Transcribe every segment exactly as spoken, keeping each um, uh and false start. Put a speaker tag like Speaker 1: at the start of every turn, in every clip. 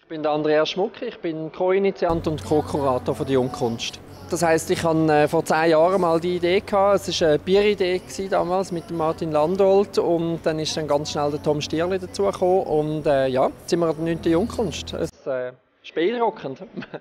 Speaker 1: Ich bin der Andreas Schmuck, ich bin Co-Initiant und Co-Kurator der Jungkunst. Das heisst, ich hatte äh, vor zehn Jahren mal die Idee gehabt. Es war eine Bieridee damals mit dem Martin Landolt und dann ist dann ganz schnell der Tom Stierli dazugekommen und äh, ja, jetzt sind wir an der neunten Jungkunst. Es äh, ist beeindruckend.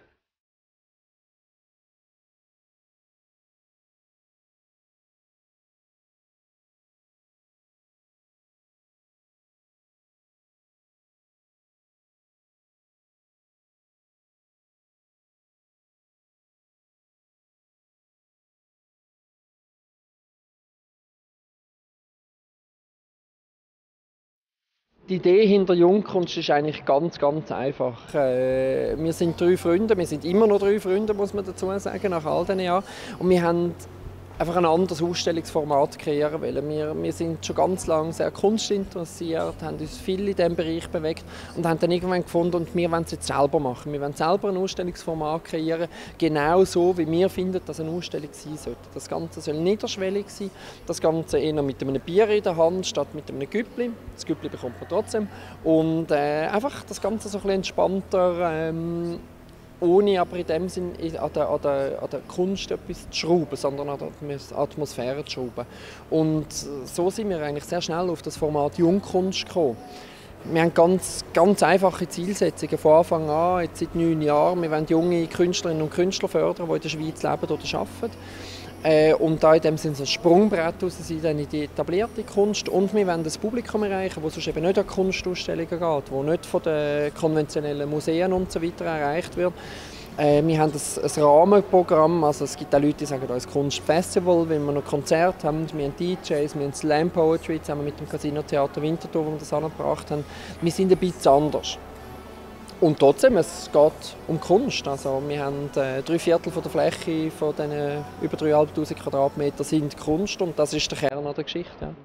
Speaker 1: Die Idee hinter Jungkunst ist eigentlich ganz, ganz einfach. Äh, wir sind drei Freunde, wir sind immer noch drei Freunde, muss man dazu sagen, nach all diesen Jahren. Und wir haben einfach ein anderes Ausstellungsformat kreieren wollen. Wir, wir sind schon ganz lange sehr kunstinteressiert, haben uns viel in diesem Bereich bewegt und haben dann irgendwann gefunden, und wir wollen es jetzt selber machen. Wir wollen selber ein Ausstellungsformat kreieren, genau so, wie wir finden, dass eine Ausstellung sein sollte. Das Ganze soll niederschwellig sein, das Ganze eher mit einem Bier in der Hand statt mit einem Güppli. Das Güppli bekommt man trotzdem. Und äh, einfach das Ganze so ein bisschen entspannter, ähm, ohne aber in dem Sinn an der, an, der, an der Kunst etwas zu schrauben, sondern an der Atmosphäre zu schrauben. Und so sind wir eigentlich sehr schnell auf das Format Jungkunst gekommen. Wir haben ganz, ganz einfache Zielsetzungen von Anfang an, jetzt seit neun Jahren. Wir wollen junge Künstlerinnen und Künstler fördern, die in der Schweiz leben oder arbeiten. Äh, und da in dem Sinne so ein Sprungbrett raus sein in die etablierte Kunst. Und wir wollen das Publikum erreichen, das sonst eben nicht an Kunstausstellungen geht, das nicht von den konventionellen Museen und so weiter erreicht wird. Äh, wir haben ein, ein Rahmenprogramm, also es gibt auch Leute, die sagen, da ist Kunstfestival, weil wir noch Konzerte haben, wir haben D Js, wir haben Slam Poetry zusammen mit dem Casino Theater Winterthur, wo wir das angebracht haben. Wir sind ein bisschen anders. Und trotzdem, es geht um Kunst. Also wir haben äh, drei Viertel von der Fläche von diesen über dreitausendfünfhundert Quadratmeter sind Kunst und das ist der Kern der Geschichte. Ja.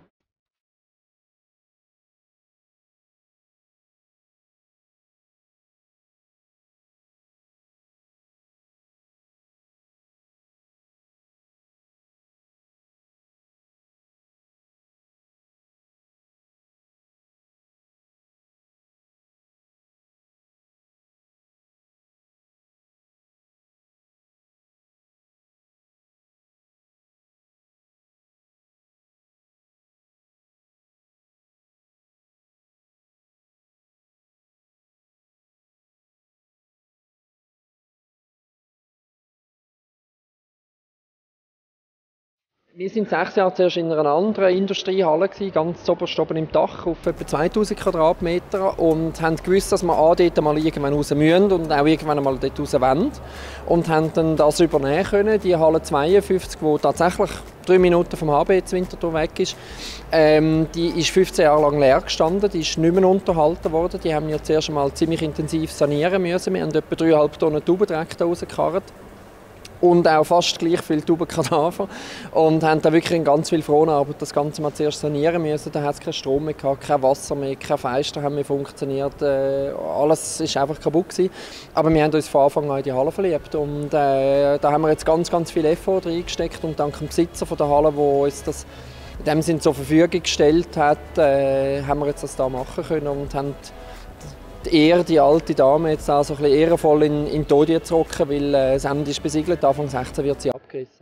Speaker 1: Wir sind sechs Jahre zuerst in einer anderen Industriehalle gewesen, ganz oberst oben im Dach auf etwa zweitausend Quadratmeter und haben gewusst, dass wir A, dort mal irgendwann raus müssen und auch irgendwann mal dort raus wollen und haben dann das übernehmen können, die Halle zweiundfünfzig, die tatsächlich drei Minuten vom H B jetzt Winterthur weg ist. Ähm, die ist fünfzehn Jahre lang leer gestanden, die ist nicht mehr unterhalten worden, die haben wir zuerst einmal ziemlich intensiv sanieren müssen, wir haben etwa dreieinhalb Tonnen Taubendreck da rausgekarrt. Und auch fast gleich viele Taubenkadaver. Und haben da wirklich in ganz viel Fronarbeit das Ganze mal zuerst sanieren müssen. Da hat es keinen Strom mehr gehabt, kein Wasser mehr, keine Fenster haben mehr funktioniert. Äh, alles war einfach kaputt gewesen. Aber wir haben uns von Anfang an in die Halle verliebt. Und äh, da haben wir jetzt ganz, ganz viel Effort reingesteckt. Und dank dem Besitzer von der Halle, der uns das in dem Sinne zur Verfügung gestellt hat, äh, haben wir jetzt das da machen können und haben die Ehre, die alte Dame jetzt auch so ein bisschen ehrenvoll in, in den Tod zu rocken, weil äh, das Ende ist besiegelt, Anfang sechzehn wird sie abgerissen.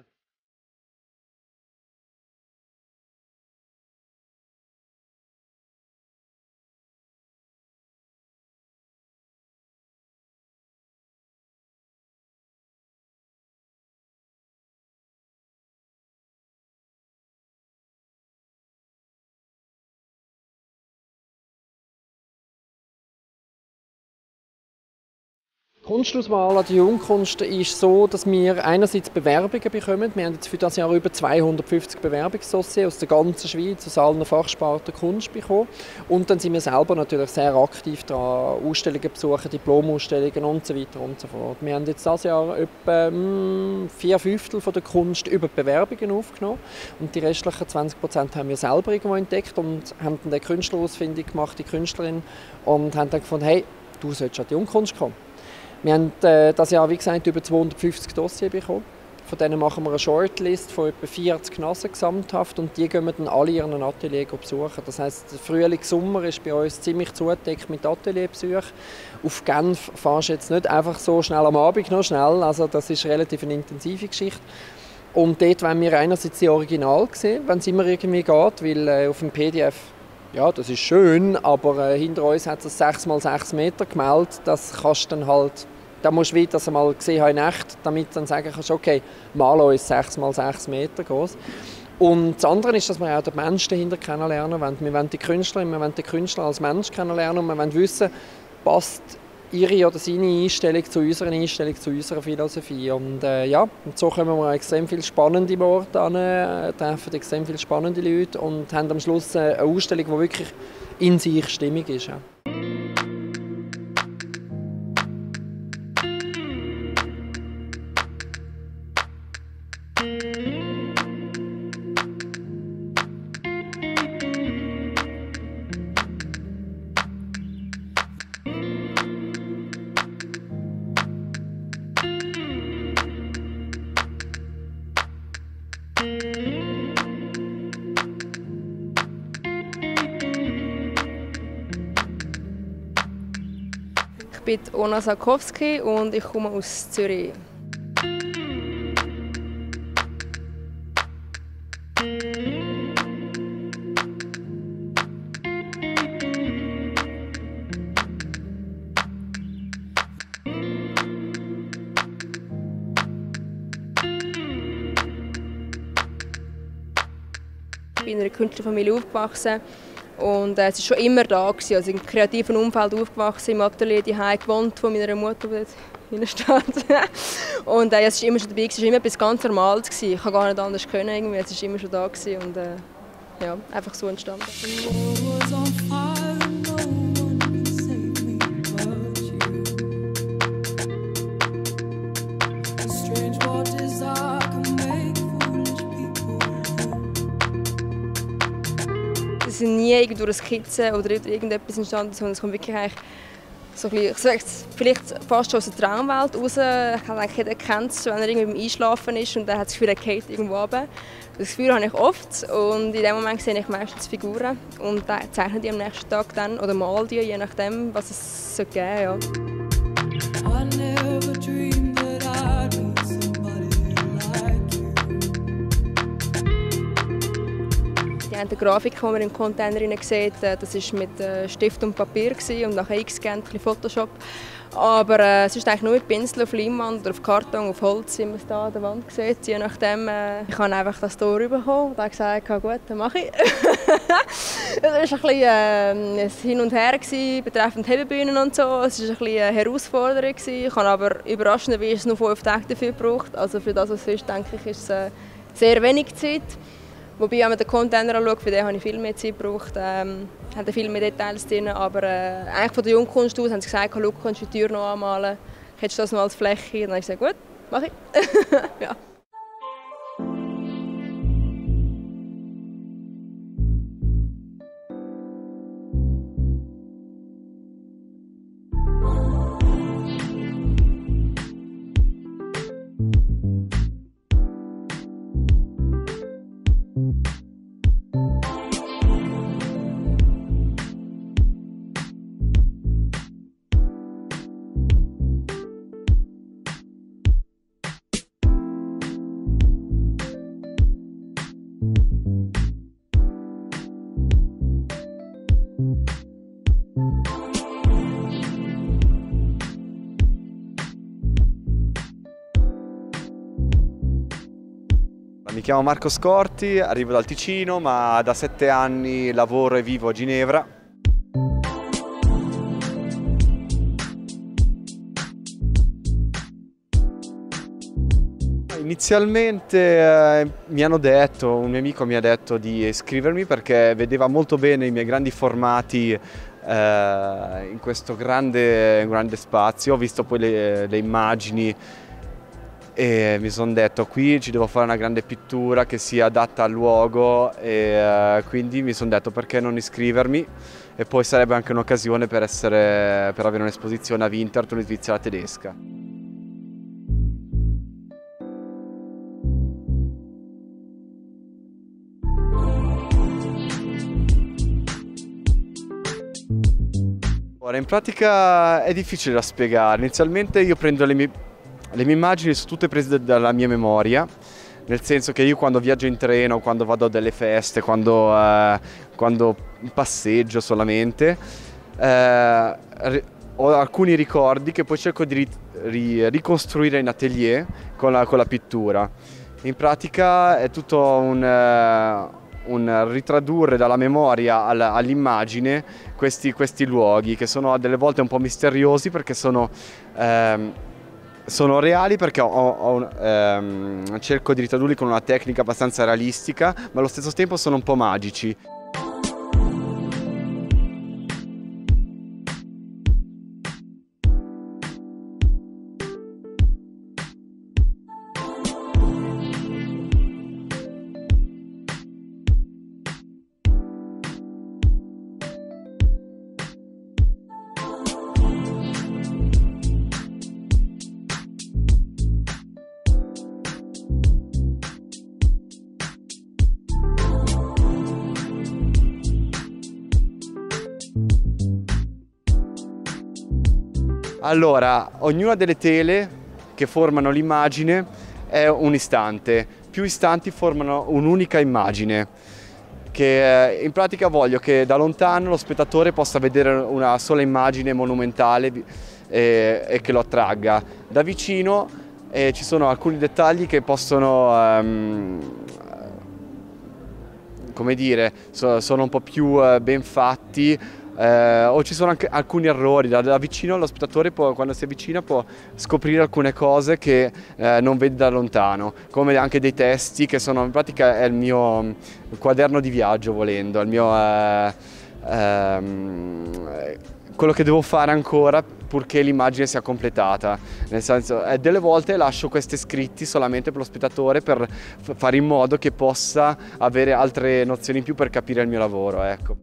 Speaker 1: Die Kunstauswahl an der Jungkunst ist so, dass wir einerseits Bewerbungen bekommen. Wir haben jetzt für das Jahr über zweihundertfünfzig Bewerbungsdossiers aus der ganzen Schweiz, aus allen Fachsparten Kunst bekommen. Und dann sind wir selber natürlich sehr aktiv daran, Ausstellungen besuchen, Diplomausstellungen und so weiter und so fort. Wir haben jetzt dieses Jahr etwa mh, vier Fünftel von der Kunst über Bewerbungen aufgenommen und die restlichen zwanzig Prozent haben wir selber irgendwo entdeckt und haben dann eine Künstlerausfindung gemacht, die Künstlerin, und haben dann gefunden, hey, du solltest an die Jungkunst kommen. Wir haben äh, das Jahr, wie gesagt, über zweihundertfünfzig Dossiers bekommen Von denen machen wir eine Shortlist von etwa vierzig Nasen gesamthaft und die gehen wir dann alle ihren Atelier besuchen. Das heisst, der Frühling, Sommer ist bei uns ziemlich zugedeckt mit Atelierbesuchen. Auf Genf fahrst du jetzt nicht einfach so schnell am Abend noch schnell, also das ist relativ eine intensive Geschichte. Und dort wollen wir einerseits die Original sehen, wenn es immer irgendwie geht, weil äh, auf dem P D F, ja, das ist schön, aber äh, hinter uns hat es sechs mal sechs Meter gemeldet. Das kannst du dann halt, da musst du das einmal gesehen haben in echt, damit du dann sagen kannst, okay, mal uns sechs mal sechs Meter groß. Und das andere ist, dass wir auch den Menschen dahinter kennenlernen wollen. Wir wollen die Künstlerin, wir wollen den Künstler als Mensch kennenlernen und wir wollen wissen, passt ihre oder seine Einstellung zu unserer Einstellung, zu unserer Philosophie. Und äh, ja, und so kommen wir an extrem viele spannende Orte an, äh, treffen extrem viele spannende Leute und haben am Schluss eine Ausstellung, die wirklich in sich stimmig ist. Ja.
Speaker 2: Ich bin Ona Sarkowski und ich komme aus Zürich. Ich bin in einer Künstlerfamilie aufgewachsen. Und äh, es war schon immer da, gewesen, also im kreativen Umfeld aufgewachsen, im Atelier, die Hause gewohnt von meiner Mutter, die dort steht. Und äh, es war immer schon dabei, es war immer etwas ganz Normales. Gewesen. Ich konnte gar nicht anders können, irgendwie. Es war immer schon da gewesen und äh, ja, einfach so entstanden. Es sind nie irgendwie durch Skizzen oder irgendetwas entstanden, sondern es kommt wirklich eigentlich so ein bisschen, ich vielleicht fast schon aus der Traumwelt raus. Ich denke, jeder kennt es, wenn er irgendwie beim Einschlafen ist und er hat das Gefühl, er fällt irgendwo runter. Das Gefühl habe ich oft und in dem Moment sehe ich meistens Figuren und zeichne die am nächsten Tag dann oder male die, je nachdem, was es so geben soll. Die Grafik, die man im Container sieht, das war mit Stift und Papier und nachher eingescannt, ein bisschen Photoshop. Aber äh, es ist eigentlich nur mit Pinsel auf Leinwand oder auf Karton, auf Holz, wie man es hier an der Wand sieht. Je nachdem, äh, ich habe einfach das hier rübergekommen und habe gesagt, gut, dann mache ich. Es war ein bisschen äh, ein Hin und Her gewesen, betreffend Hebebühnen und so. Es war ein bisschen eine Herausforderung gewesen. Ich habe aber überraschenderweise nur fünf Tage dafür gebraucht. Also für das, was es ist, denke ich, ist es äh, sehr wenig Zeit. Wobei, wenn man den Container anschaut, für den habe ich viel mehr Zeit gebraucht. Ähm, hat viel mehr Details drin, aber äh, eigentlich von der Jungkunst aus haben sie gesagt, schau, kannst du die Tür noch anmalen, hättest du das noch als Fläche? Und dann habe ich gesagt, gut, mache ich. Ja.
Speaker 3: Mi chiamo Marco Scorti, arrivo dal Ticino, ma da sette anni lavoro e vivo a Ginevra. Inizialmente eh, mi hanno detto, un mio amico mi ha detto di iscrivermi perché vedeva molto bene i miei grandi formati eh, in questo grande, grande spazio. Ho visto poi le, le immagini e mi sono detto qui ci devo fare una grande pittura che sia adatta al luogo e uh, quindi mi sono detto perché non iscrivermi e poi sarebbe anche un'occasione per, essere, per avere un'esposizione a Winterthur in Svizzera tedesca. Ora, in pratica è difficile da spiegare. Inizialmente io prendo le mie, le mie immagini, sono tutte prese dalla mia memoria, nel senso che io quando viaggio in treno, quando vado a delle feste, quando, eh, quando passeggio solamente, eh, ho alcuni ricordi che poi cerco di ri, ri, ricostruire in atelier con la, con la pittura. In pratica è tutto un... Eh, un ritradurre dalla memoria all'immagine questi, questi luoghi che sono a delle volte un po' misteriosi perché sono, ehm, sono reali, perché ho, ho, ehm, cerco di ritradurli con una tecnica abbastanza realistica, ma allo stesso tempo sono un po' magici. Allora, ognuna delle tele che formano l'immagine è un istante, più istanti formano un'unica immagine, che in pratica voglio che da lontano lo spettatore possa vedere una sola immagine monumentale e, e che lo attragga. Da vicino eh, ci sono alcuni dettagli che possono, um, come dire, so, sono un po' più uh, ben fatti. Eh, o ci sono anche alcuni errori, da, da vicino lo spettatore può, quando si avvicina può scoprire alcune cose che eh, non vede da lontano, come anche dei testi che sono in pratica è il mio il quaderno di viaggio, volendo, il mio, eh, ehm, quello che devo fare ancora purché l'immagine sia completata, nel senso eh, delle volte lascio questi scritti solamente per lo spettatore per fare in modo che possa avere altre nozioni in più per capire il mio lavoro, ecco.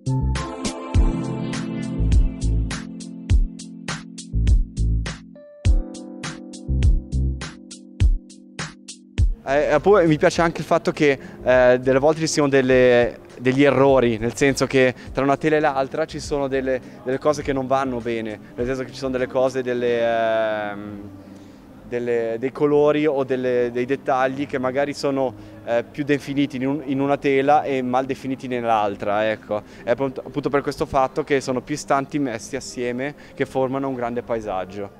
Speaker 3: Eh, poi mi piace anche il fatto che eh, delle volte ci siano delle, degli errori, nel senso che tra una tela e l'altra ci sono delle, delle cose che non vanno bene, nel senso che ci sono delle cose, delle, eh, delle, dei colori o delle, dei dettagli che magari sono eh, più definiti in, un, in una tela e mal definiti nell'altra, ecco. È appunto per questo fatto che sono più istanti messi assieme che formano un grande paesaggio.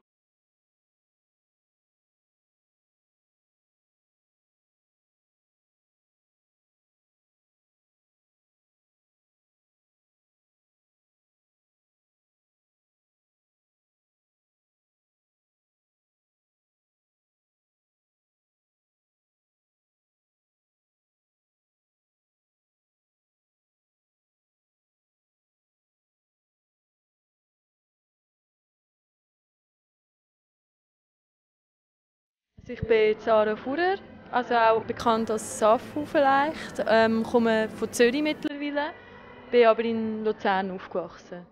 Speaker 4: Ich bin Sarah Fuhrer, also auch bekannt als Safu vielleicht. Ähm, komme von Zürich mittlerweile, bin aber in Luzern aufgewachsen.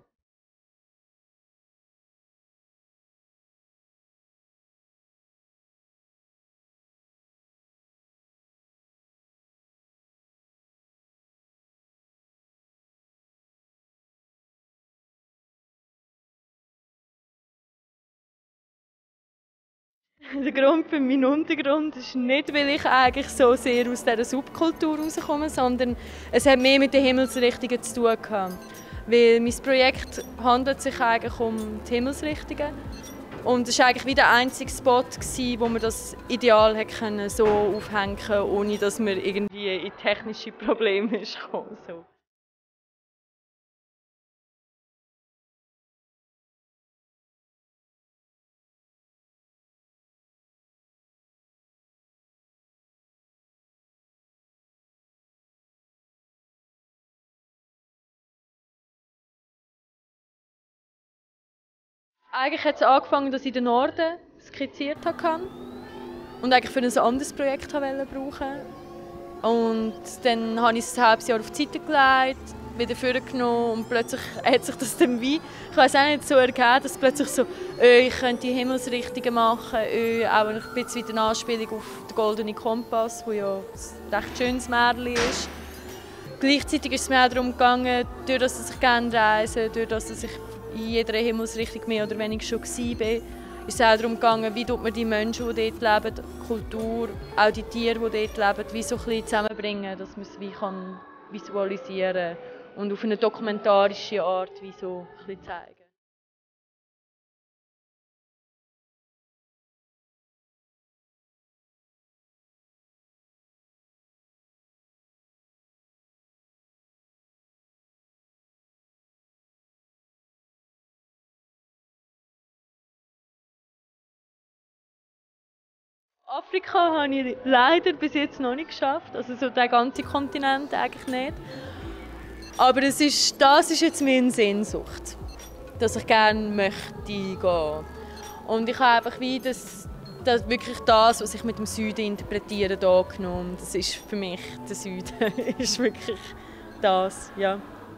Speaker 4: Der Grund für meinen Untergrund ist nicht, weil ich eigentlich so sehr aus dieser Subkultur rauskomme, sondern es hat mehr mit den Himmelsrichtungen zu tun gehabt. Weil mein Projekt handelt sich eigentlich um die Himmelsrichtungen. Und es war eigentlich wie der einzige Spot, wo man das Ideal hätte so aufhängen konnte, ohne dass man irgendwie in technische Probleme kam. So. Eigentlich hat es angefangen, dass ich den Norden skizziert habe und eigentlich für ein anderes Projekt brauchen. Und dann habe ich es ein halbes Jahr auf die Seite gelegt, wieder vorgenommen und plötzlich hat sich das dann wie, ich weiß auch nicht, so ergeben, dass plötzlich so, äh, ich könnte die Himmelsrichtungen machen, äh, auch ein bisschen eine Anspielung auf den Goldenen Kompass, der ja ein recht schönes Märchen ist. Gleichzeitig ist es mir auch darum gegangen, durch das ich gerne reise, durch das ich in jeder Himmelsrichtung mehr oder weniger schon war, ist es auch darum gegangen, wie man die Menschen, die dort leben, die Kultur, auch die Tiere, die dort leben, wie so ein bisschen zusammenbringen, dass man es wie kann visualisieren und auf eine dokumentarische Art wie so ein bisschen zeigen. Afrika habe ich leider bis jetzt noch nicht geschafft, also so den ganzen Kontinent eigentlich nicht. Aber es ist, das ist jetzt meine Sehnsucht, dass ich gerne möchte gehen. Und ich habe einfach wie das, das wirklich das, was ich mit dem Süden interpretiere, hier genommen. Das ist für mich der Süden, ist wirklich das, ja.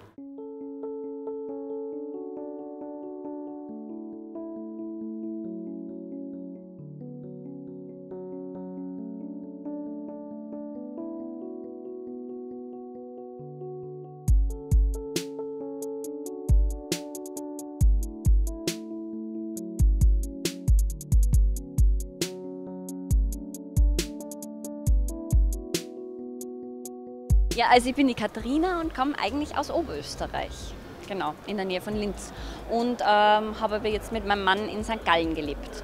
Speaker 5: Ja, also ich bin die Katharina und komme eigentlich aus Oberösterreich, genau, in der Nähe von Linz. Und ähm, habe aber jetzt mit meinem Mann in Sankt Gallen gelebt.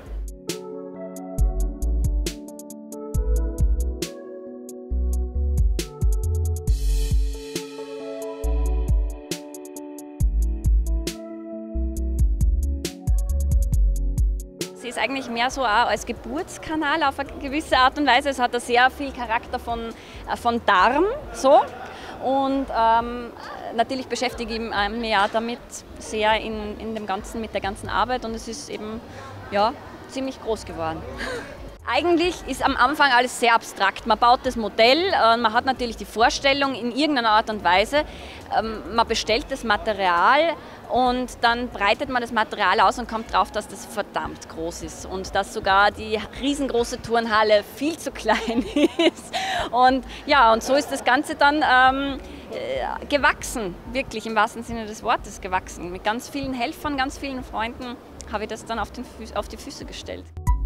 Speaker 5: Sie ist eigentlich mehr so auch als Geburtskanal auf eine gewisse Art und Weise. Es hat sehr viel Charakter von, von Darm. So. Und ähm, natürlich beschäftige ich mich ja damit sehr in, in dem Ganzen, mit der ganzen Arbeit. Und es ist eben ja, ziemlich groß geworden. Eigentlich ist am Anfang alles sehr abstrakt. Man baut das Modell, man hat natürlich die Vorstellung in irgendeiner Art und Weise. Man bestellt das Material und dann breitet man das Material aus und kommt drauf, dass das verdammt groß ist und dass sogar die riesengroße Turnhalle viel zu klein ist. Und ja, und so ist das Ganze dann ähm, gewachsen, wirklich im wahrsten Sinne des Wortes gewachsen. Mit ganz vielen Helfern, ganz vielen Freunden habe ich das dann auf, den Fü- auf die Füße gestellt.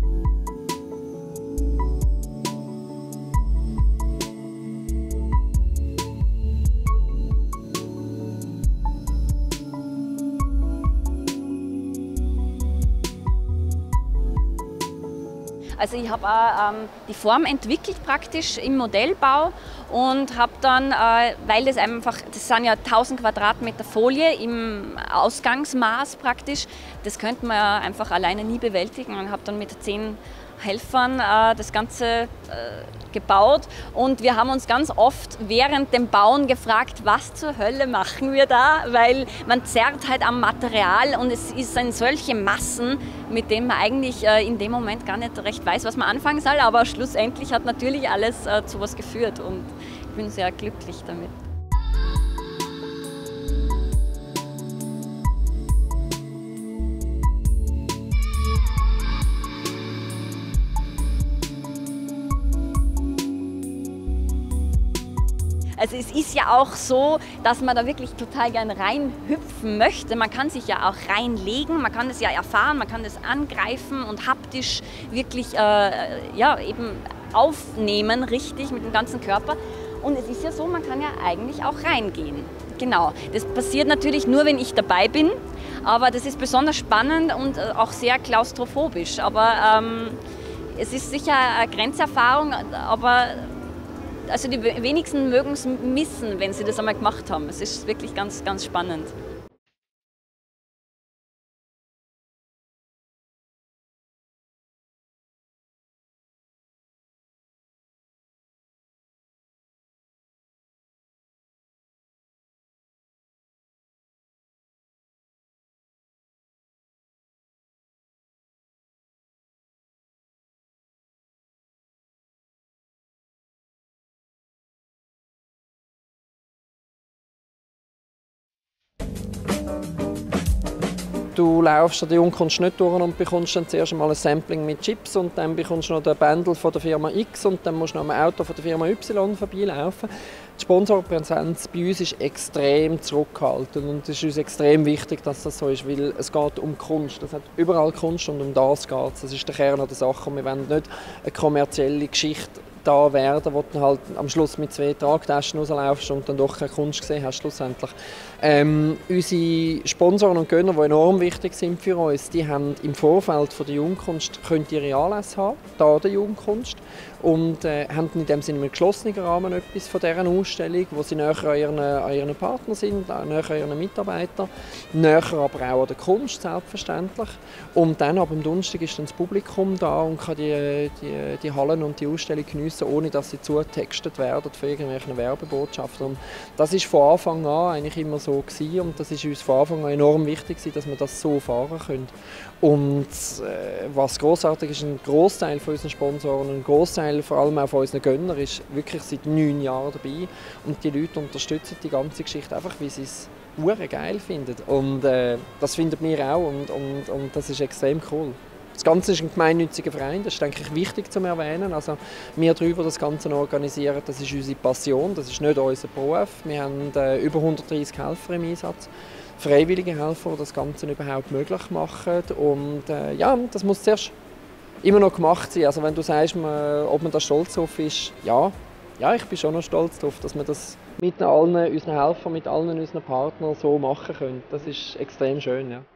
Speaker 5: Also ich habe auch ähm, die Form entwickelt praktisch im Modellbau und habe dann, äh, weil das einfach, das sind ja tausend Quadratmeter Folie im Ausgangsmaß praktisch, das könnte man ja einfach alleine nie bewältigen und habe dann mit zehn Helfern äh, das Ganze äh, gebaut und wir haben uns ganz oft während dem Bauen gefragt, was zur Hölle machen wir da, weil man zerrt halt am Material und es sind solche Massen, mit denen man eigentlich äh, in dem Moment gar nicht recht weiß, was man anfangen soll, aber schlussendlich hat natürlich alles äh, zu was geführt und ich bin sehr glücklich damit. Also es ist ja auch so, dass man da wirklich total gern reinhüpfen möchte. Man kann sich ja auch reinlegen, man kann das ja erfahren, man kann das angreifen und haptisch wirklich äh, ja, eben aufnehmen, richtig mit dem ganzen Körper. Und es ist ja so, man kann ja eigentlich auch reingehen. Genau, das passiert natürlich nur, wenn ich dabei bin, aber das ist besonders spannend und auch sehr klaustrophobisch. Aber ähm, es ist sicher eine Grenzerfahrung, aber also die wenigsten mögen es missen, wenn sie das einmal gemacht haben. Es ist wirklich ganz, ganz spannend.
Speaker 1: Du laufst an der Jungkunst nicht durch und bekommst dann zuerst einmal ein Sampling mit Chips und dann bekommst du noch den Bändel von der Firma X und dann musst du noch am Auto von der Firma Y vorbeilaufen. Die Sponsorpräsenz bei uns ist extrem zurückgehalten und es ist uns extrem wichtig, dass das so ist, weil es geht um Kunst. Es hat überall Kunst und um das geht es. Das ist der Kern der Sache und wir wollen nicht eine kommerzielle Geschichte da werden, wo du halt am Schluss mit zwei Tragtaschen rauslaufst und dann doch keine Kunst gesehen hast schlussendlich. Ähm, unsere Sponsoren und Gönner, die enorm wichtig sind für uns, die haben im Vorfeld von der Jungkunst könnt ihre Anlässe haben, da der Jungkunst, und äh, haben in dem Sinne einen geschlossenen Rahmen etwas von dieser Ausstellung, wo sie näher an ihren, an ihren Partnern sind, näher an ihren Mitarbeitern, näher aber auch an der Kunst selbstverständlich. Und dann ab dem Donnerstag ist dann das Publikum da und kann die, die, die Hallen und die Ausstellung geniessen, ohne dass sie zutextet werden von irgendwelchen Werbebotschaften. Und das ist von Anfang an eigentlich immer so gewesen und das ist uns von Anfang an enorm wichtig gewesen, dass wir das so fahren können. Und äh, was grossartig ist, ein Großteil von unseren Sponsoren, ein Großteil vor allem auch von unseren Gönnern ist wirklich seit neun Jahren dabei und die Leute unterstützen die ganze Geschichte einfach, weil sie es hure geil finden und äh, das finden wir auch und, und, und das ist extrem cool. Das Ganze ist ein gemeinnütziger Verein, das ist, denke ich, wichtig zu erwähnen. Also, wir drüber das Ganze organisieren, das ist unsere Passion, das ist nicht unser Beruf. Wir haben äh, über hundertdreissig Helfer im Einsatz, freiwillige Helfer, die das Ganze überhaupt möglich machen. Und äh, ja, das muss zuerst immer noch gemacht sein. Also, wenn du sagst, man, ob man da stolz drauf ist, ja, ja, ich bin schon noch stolz darauf, dass wir das mit allen unseren Helfern, mit allen unseren Partnern so machen können. Das ist extrem schön, ja.